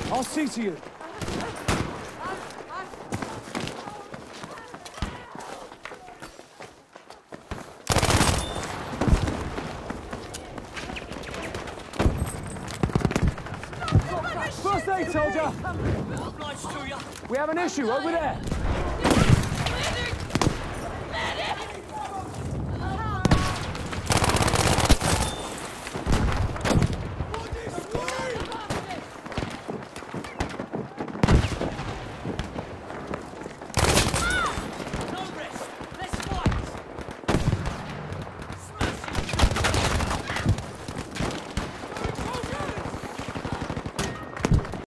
I'll see to you. First aid, soldier! Nice to you. We have an issue over there.